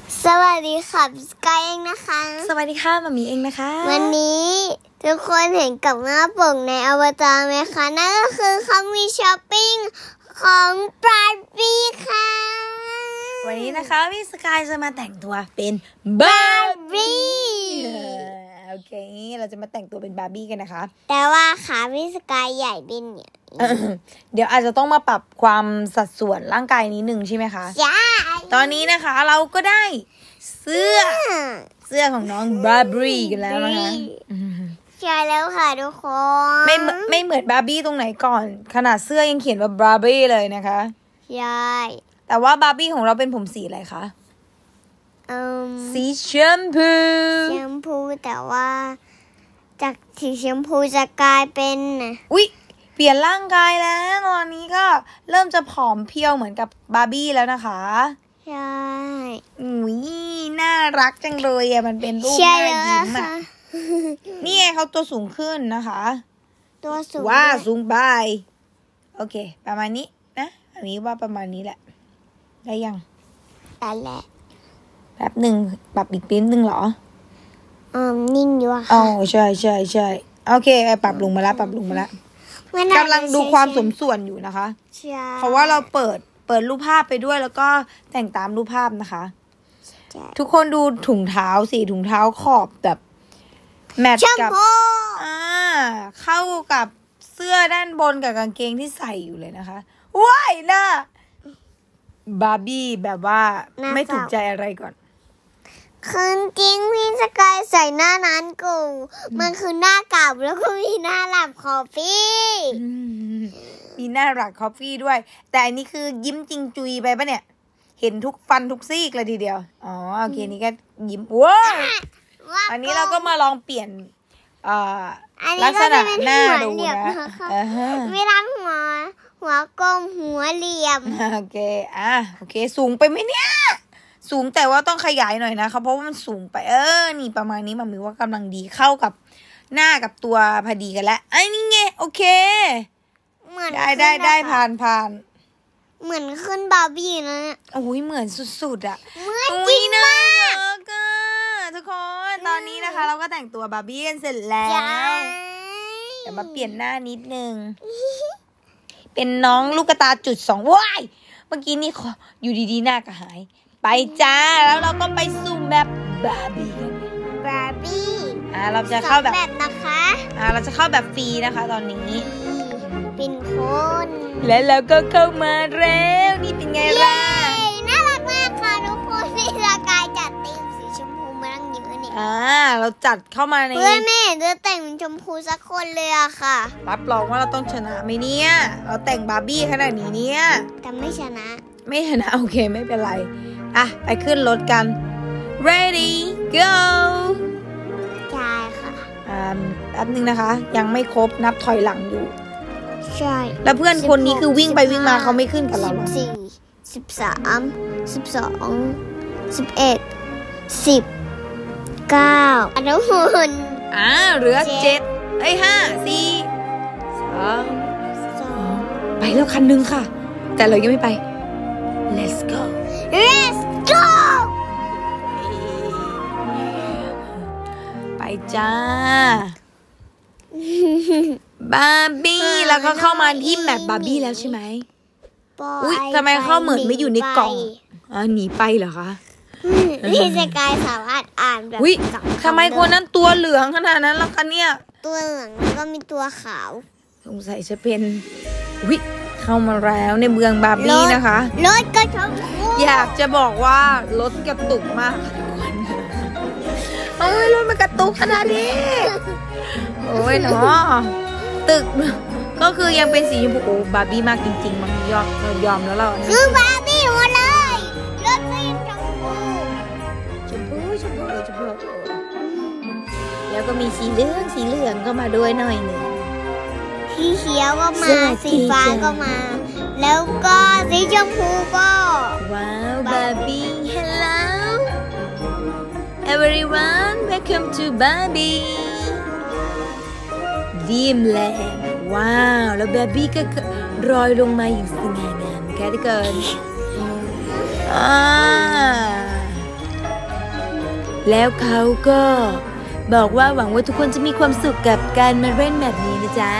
สวัสดีค่ะสกายเองนะคะสวัสดีค่ะมามีเองนะคะวันนี้ทุกคนเห็นกับหน้าปกในอวตารไหมคะนั่นก็คือเขามีช้อปปิ้งของบาร์บี้ค่ะวันนี้นะคะพี่สกายจะมาแต่งตัวเป็นบาร์บี้โอเคเราจะมาแต่งตัวเป็นบาร์บี้กันนะคะแต่ว่าขาพี่สกายใหญ่เป็นเนี่ยเดี๋ยวอาจจะต้องมาปรับความสัดส่วนร่างกายนิดนึงใช่ไหมคะใช่ตอนนี้นะคะเราก็ได้เสื้อของน้องบาร์บี้กันแล้วนะคะใช่แล้วค่ะทุกคนไม่เหมือนบาร์บี้ตรงไหนก่อนขนาดเสื้อยังเขียนว่าบาร์บี้เลยนะคะใช่แต่ว่าบาร์บี้ของเราเป็นผมสีอะไรคะสีแชมพูแต่ว่าจากสีแชมพูจะกลายเป็นเปลี่ยนร่างกายแล้วตอนนี้ก็เริ่มจะผอมเพรียวเหมือนกับบาร์บี้แล้วนะคะใช่น่ารักจังเลยอ่ะมันเป็นรูปหน้ายิ้มอ่ะนี่ไงเขาตัวสูงขึ้นนะคะตัวสูงสูงไปโอเคประมาณนี้นะอันนี้ว่าประมาณนี้แหละได้ยังได้แล้วแป๊บหนึ่งปรับอีกนิดนึงเหรอนิ่งอยู่ค่ะอ๋อใช่โอเคปรับลงมาแล้วกำลังดูความสมส่วนอยู่นะคะเพราะว่าเราเปิดรูปภาพไปด้วยแล้วก็แต่งตามรูปภาพนะคะทุกคนดูถุงเท้าสิถุงเท้าขอบแบบแมทกับเข้ากับเสื้อด้านบนกับกางเกงที่ใส่อยู่เลยนะคะว้ายน่าบาร์บี้แบบว่าไม่ถูกใจอะไรก่อนคือจริงพี่สกายใส่หน้านั้นกูมันคือหน้าเก่าแล้วก็มีหน้าหลับคอฟฟี่มีหน้าหลับคอฟฟี่ด้วยแต่อันนี้คือยิ้มจริงจุยไปปะเนี่ยเห็นทุกฟันทุกซี่เลยทีเดียวอ๋อโอเคนี่ก็ยิ้มว้าวอันนี้เราก็มาลองเปลี่ยนลักษณะหน้าดูนะไม่ทั้งหัวกลมหัวเหลี่ยมโอเคโอเคสูงไปไหมเนี่ยสูงแต่ว่าต้องขยายหน่อยนะคะเพราะว่ามันสูงไปนี่ประมาณนี้มันมีว่ากำลังดีเข้ากับหน้ากับตัวพอดีกันแล้วนี่ไงโอเคได้ผ่านเหมือนขึ้นบาร์บี้นะโอ้ยเหมือนสุดๆอ่ะเหมือนจริงมากทุกคนตอนนี้นะคะเราก็แต่งตัวบาร์บี้กันเสร็จแล้วเดี๋ยวมาเปลี่ยนหน้านิดนึงเป็นน้องลูกตาจุด2ว้ายเมื่อกี้นี่อยู่ดีๆหน้าก็หายไปจ้าแล้วเราก็ไปซูมแบบบาร์บี้เราจะเข้าแบบนะคะเราจะเข้าแบบฟรีนะคะตอนนี้เป็นคนและเราก็เข้ามาแล้วนี่เป็นไงล่ะน่ารักมากค่ะทุกคนพี่สกายจัดธีมสีชมพูมาตั้งเยอะเนี่ยเราจัดเข้ามาในเพื่อนแม่จะแต่งเป็นชมพูสักคนเลยอะค่ะรับรองว่าเราต้องชนะไหมเนี่ยเราแต่งบาร์บี้ขนาดนี้เนี่ยแต่ไม่ชนะโอเคไม่เป็นไรไปขึ้นรถกัน ready go ใช่ค่ะแป๊บนึงนะคะยังไม่ครบนับถอยหลังอยู่ใช่แล้วเพื่อนคนนี้คือวิ่งไปวิ่งมาเขาไม่ขึ้นกับเราหรอ 13 12 11 10 9ทุกคนเหลือ7 5 4 3 2ไปแล้วคันนึงค่ะแต่เรายังไม่ไป let's go ไปจ้าบาร์บี้แล้วก็เข้ามาที่แมปบาร์บี้แล้วใช่ไหมทำไมเข้าเหมือนไม่อยู่ในกล่องหนีไปเหรอคะพี่สกายสามารถอ่านแบบทำไมคนนั้นตัวเหลืองขนาดนั้นล่ะคะเนี่ยตัวเหลืองแล้วก็มีตัวขาวสงสัยจะเป็นเข้ามาแล้วในเมืองบาร์บี้นะคะรถกระตุกอยากจะบอกว่ารถกระตุกมากรถมันกระตุกขนาดนี้โอ้ยเนาะตึกก็คือยังเป็นสีชมพูบาร์บี้มากจริงๆมันยอมแล้วเราคือบาร์บี้หมดเลยรถเป็นชมพูแล้วก็มีสีเหลืองก็มาด้วยหน่อยหนึ่งสีเขียวก็มาสีฟ้าก็มาแล้วก็สีชมพูก็ว้าวบาร์บี้ hello everyone welcome to Barbie Dreamland ว้าวแล้วบาร์บี้ก็รอยลงมาอย่างสง่างามแค่ทุกคนแล้วเขาก็บอกว่าหวังว่าทุกคนจะมีความสุขกับการมาเล่นแบบนี้นะจ๊ะ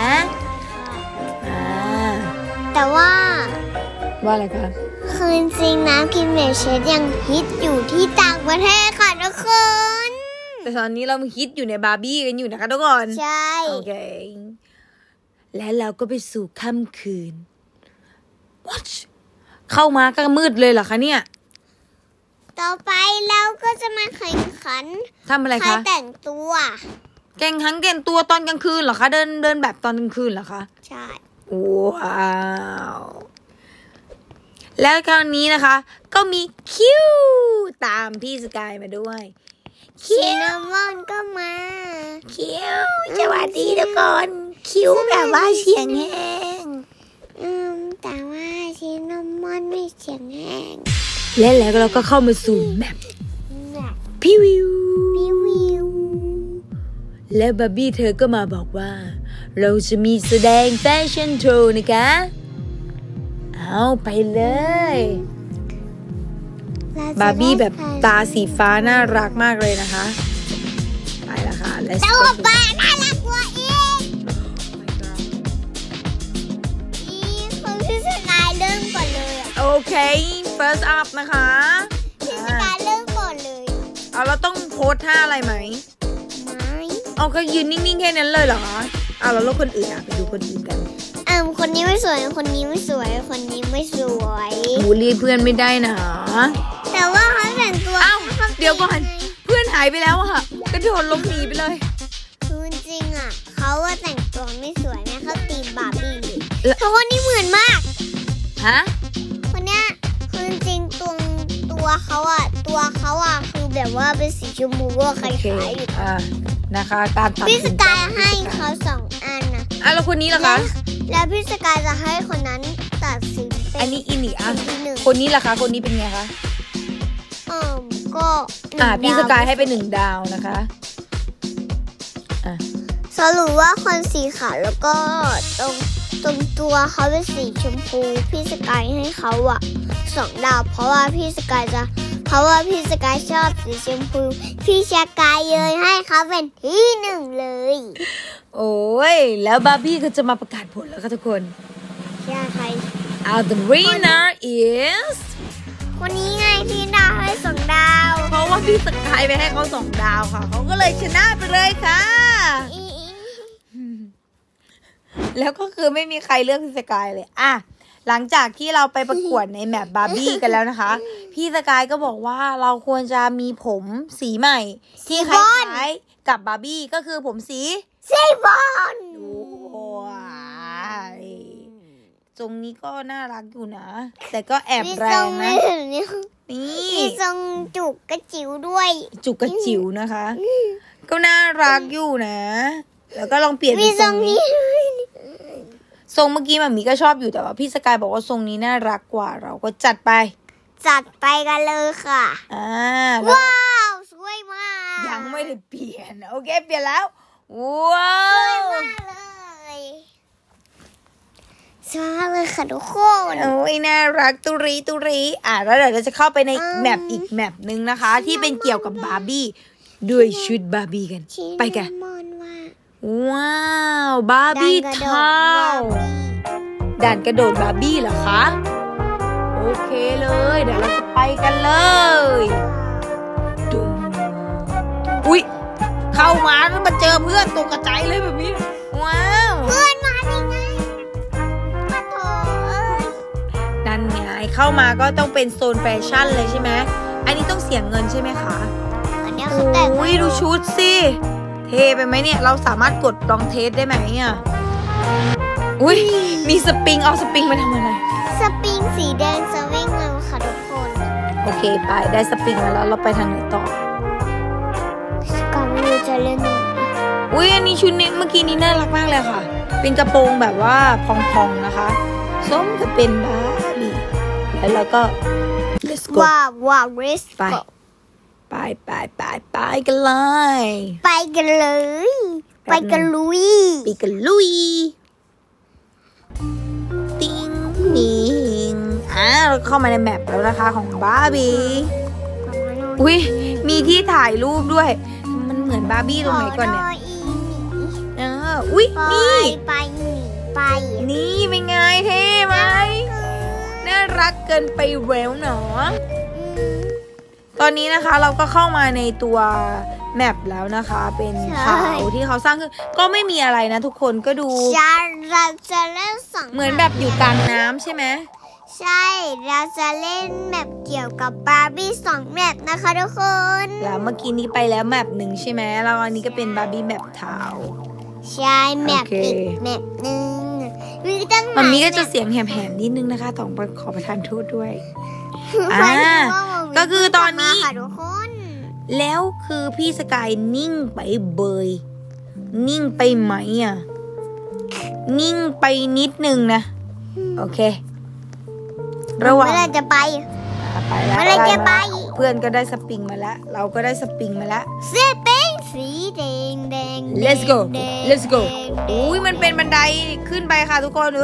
แต่ว่าอะไรคะคืนจริงน้ำกินเมชเชดยังฮิตอยู่ที่ต่างประเทศค่ะทุกคนแต่ตอนนี้เราฮิตอยู่ในบาร์บี้กันอยู่นะคะทุกคนใช่โอเคและเราก็ไปสู่ค่ำคืน What เข้ามาก็มืดเลยเหรอคะเนี่ยต่อไปเราก็จะมาแข่งขันทำอะไรคะใครแต่งตัวแข่งตัวตอนกลางคืนเหรอคะเดินแบบตอนกลางคืนเหรอคะใช่ว้าวแล้วคราวนี้นะคะก็มีคิวตามพี่สกายมาด้วยคินนามอนก็มาคิวสวัสดีทุกคนคิวแบบว่าเสียงแห้งแต่ว่าชินนามอนไม่เสียงแห้งแล้วเราก็เข้ามาสู่แมปพิวิวและบาร์บี้เธอก็มาบอกว่าเราจะมีแสดงแฟชั่นโชว์นะคะเอาไปเลยบาร์บี้แบบตาสีฟ้าน่ารักมากเลยนะคะไปแล้วค่ะแล้วแต่ว่าป้าน่ารักกว่าอีกคนที่สกายเริ่มก่อนเลยโอเค first up นะคะที่สกายเริ่มก่อนเลยเอาเราต้องโพสท่าอะไรไหมเอาก็ยืนนิ่งๆแค่นั้นเลยเหรอเอาแล้วคนอื่นไปดูคนอื่นกันคนนี้ไม่สวยคนนี้ไม่สวยคนนี้ไม่สวยบูลลี่เพื่อนไม่ได้นะแต่ว่าเขาแต่งตัวเดี๋ยวก่อนเพื่อนหายไปแล้วค่ะกระโดดล้มหนีไปเลยคือจริงเขาว่าแต่งตัวไม่สวยแม่เขาตีบาร์บี้แต่คนนี้เหมือนมากฮะคนเนี้ยคือจริงตัวเขาคือแบบว่าเป็นสีชมพูก็คล้ายๆอยู่นะคะการตัดพี่สกายให้เขา2 อันนะแล้วคนนี้ล่ะคะแล้วพี่สกายจะให้คนนั้นตัดสินอันนี้อินิคนนี้ล่ะคะคนนี้เป็นไงคะก็พี่สกายให้ไป1 ดาวนะคะสรุปว่าคนสีขาวแล้วก็ตรงตัวเขาเป็นสีชมพูพี่สกายให้เขา2 ดาวเพราะว่าพี่สกายชอบสีชมพูพี่สกายเลยให้เขาเป็นที่ 1เลยโอ้ยแล้วบาร์บี้ก็จะมาประกาศผลแล้วค่ะทุกคนใคร The winner is คนนี้ไงที่ดาวให้2 ดาวเพราะว่าพี่สกายไปให้เขา2 ดาวค่ะเขาก็เลยชนะไปเลยค่ะแล้วก็คือไม่มีใครเลือกพี่สกายเลยหลังจากที่เราไปประกวดในแมปบาร์บี้กันแล้วนะคะพี่สกายก็บอกว่าเราควรจะมีผมสีใหม่ที่คล้ายๆกับบาร์บี้ก็คือผมสีบอลทรงนี้ก็น่ารักอยู่นะแต่ก็แอบแรงนะนี่มีทรงจุกกระจิ๋วด้วยจุกกระจิ๋วนะคะก็น่ารักอยู่นะแล้วก็ลองเปลี่ยนเป็นทรงนี้ทรงเมื่อกี้มัมมี่ก็ชอบอยู่แต่ว่าพี่สกายบอกว่าทรงนี้น่ารักกว่าเราก็จัดไปกันเลยค่ะว้าวสวยมากยังไม่ได้เปลี่ยนโอเคเปลี่ยนแล้วว้าวสวยมากเลยค่ะทุกคนโอ้ยน่ารักตุรีแล้วเดี๋ยวเราจะเข้าไปในแมปอีกแมปนึงนะคะที่เป็นเกี่ยวกับบาร์บี้ด้วยชุดบาร์บี้กันไปกันว้าวบาร์บี้ทาวด่านกระโดดบาร์บี้เหรอคะโอเคเลยเดี๋ยวเราจะไปกันเลยอุ๊ยเข้ามาแล้วมาเจอเพื่อนตกกระจายเลยแบบนี้ว้าวเพื่อนมาได้ไงนั่นไงเข้ามาก็ต้องเป็นโซนแฟชั่นเลยใช่ไหมอันนี้ต้องเสียเงินใช่ไหมคะอันนี้เขาแต่งอุ๊ยดูชุดสิเท่ไปไหมเนี่ยเราสามารถกดลองเทสได้ไหมอุ๊ยมีสปริงเอาสปริงมาทำอะไรสปริงสีแดงจะวิ่งเร็วค่ะทุกคนโอเคไปได้สปริงมาแล้วเราไปทางไหนต่อก่อนเราจะเล่นอุ๊ยอันนี้ชุดนี้เมื่อกี้นี้น่ารักมากเลยค่ะเป็นกระโปรงแบบว่าพองๆนะคะส้มจะเป็นบาร์บี้แล้วเราก็ let's go ว้าว let's go ไปกันเลยไปกันลุยติ้งนิงเราเข้ามาในแมปแล้วนะคะของบาร์บี้อุ้ยมีที่ถ่ายรูปด้วยมันเหมือนบาร์บี้ตรงไหนก่อนเนี่ยอุ้ยนี่นี่เป็นไงเท่ไหมน่ารักเกินไปแววหนอตอนนี้นะคะเราก็เข้ามาในตัวแมปแล้วนะคะเป็นเขาที่เขาสร้างขึ้นก็ไม่มีอะไรนะทุกคนก็ดูเราจะเล่นเหมือนแบบอยู่กลางน้ำใช่ไหมใช่เราจะเล่นแมปเกี่ยวกับบาร์บี้2แมปนะคะทุกคนแล้วเมื่อกี้นี้ไปแล้วแมป1ใช่ไหมแล้วอันนี้ก็เป็นบาร์บี้แมปเท้าใช่แมปอีกแมปหนึ่งมันมีก็จะเสียงแหบๆนิดนึงนะคะต้องขอประทานโทษด้วยก็คือตอนนี้แล้วคือพี่สกายนิ่งไปเบยนิ่งไปไหมอ่ะนิ่งไปนิดนึงนะโอเคระหว่างจะไปแล้วเมื่อไรจะไปเพื่อนก็ได้สปริงมาแล้วเราก็ได้สปริงมาแล้วสปริงสีแดง let's go อุ้ยมันเป็นบันไดขึ้นไปค่ะทุกคน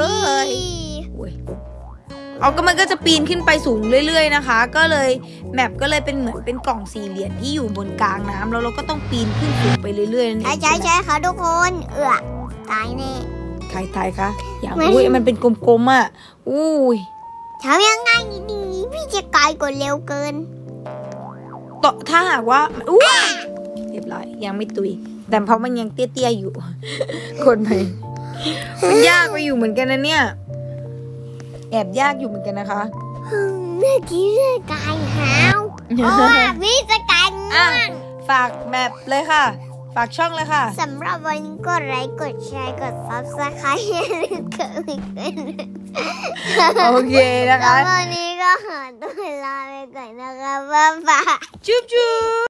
เอาก็มันก็จะปีนขึ้นไปสูงเรื่อยๆนะคะก็เลยแมปก็เลยเป็นเหมือนเป็นกล่องสี่เหลี่ยมที่อยู่บนกลางน้ำแล้วเราก็ต้องปีนขึ้นสูงไปเรื่อยๆใช่ค่ะทุกคนตายแน่ใครตายคะอย่างอุ้ยมันเป็นกลมๆอ่ะอุ้ยทำยังไงดีพี่จะกายกดเร็วเกินต่อถ้าหากว่าเรียบร้อยยังไม่ตุยแต่เพราะมันยังเตี้ยๆอยู่คนไปมันยากไปอยู่เหมือนกันนะเนี่ยแอบยากอยู่เหมือนกันนะคะเมื่อกี้พี่กายหาวพี่จะกายง่วงฝากแมปเลยค่ะฝากช่องเลยค่ะสำหรับวันนี้กดไลค์กดแชร์กด Subscribe อย่าลืมกดกระดิ่งโอเคนะคะวันนี้ก็ขอตัวลาไปก่อนนะคะบ๊ายบายจุ๊บ